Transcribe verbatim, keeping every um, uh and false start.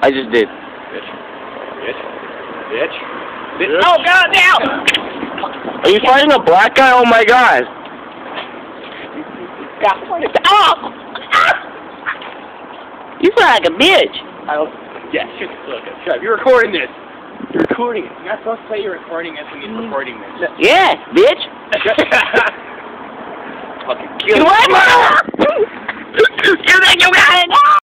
I just did. Bitch. Bitch. Bitch. Bitch. Oh, God, now! Are you fighting a black guy? Oh, my God. Oh! You sound like a bitch. I don't... Yeah, shut look, shut up. You're recording this. You're recording it. You're not supposed to say you're recording this when you're recording this. Yeah, bitch. Fucking kill You what? You think you got it now?